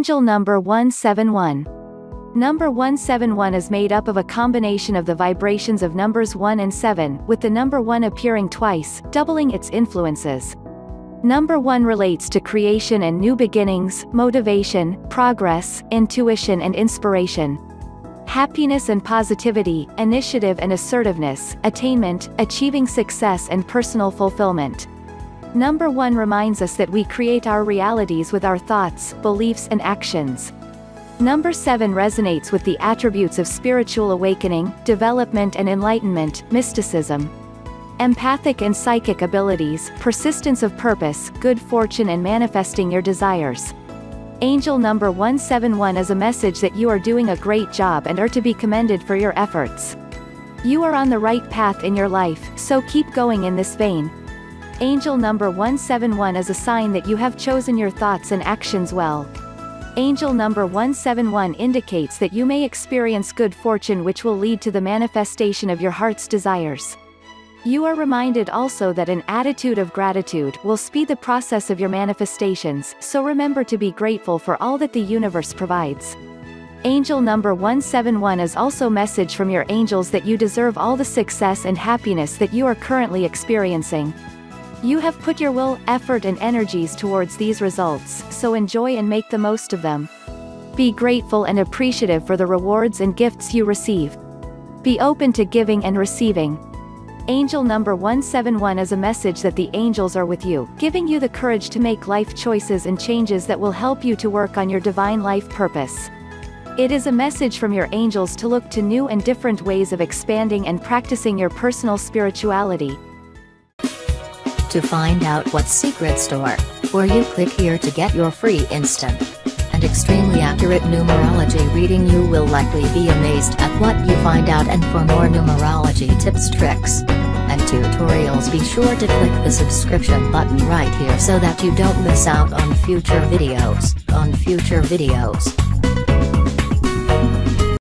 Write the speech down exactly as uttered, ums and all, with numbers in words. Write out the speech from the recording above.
Angel number one seven one. Number one seven one is made up of a combination of the vibrations of numbers one and seven, with the number one appearing twice, doubling its influences. Number one relates to creation and new beginnings, motivation, progress, intuition and inspiration. Happiness and positivity, initiative and assertiveness, attainment, achieving success and personal fulfillment. Number one reminds us that we create our realities with our thoughts, beliefs and actions. Number seven resonates with the attributes of spiritual awakening, development and enlightenment, mysticism, empathic and psychic abilities, persistence of purpose, good fortune and manifesting your desires. Angel number one seven one is a message that you are doing a great job and are to be commended for your efforts. You are on the right path in your life, so keep going in this vein. Angel number one seven one is a sign that you have chosen your thoughts and actions well. Angel number one seven one indicates that you may experience good fortune which will lead to the manifestation of your heart's desires. You are reminded also that an attitude of gratitude will speed the process of your manifestations, so remember to be grateful for all that the universe provides. Angel number one seven one is also a message from your angels that you deserve all the success and happiness that you are currently experiencing. You have put your will, effort and energies towards these results, so enjoy and make the most of them. Be grateful and appreciative for the rewards and gifts you receive. Be open to giving and receiving. Angel number one seven one is a message that the angels are with you, giving you the courage to make life choices and changes that will help you to work on your divine life purpose. It is a message from your angels to look to new and different ways of expanding and practicing your personal spirituality. To find out what secret store, or you click here to get your free instant and extremely accurate numerology reading. You will likely be amazed at what you find out, and for more numerology tips, tricks, and tutorials, be sure to click the subscription button right here so that you don't miss out on future videos, on future videos.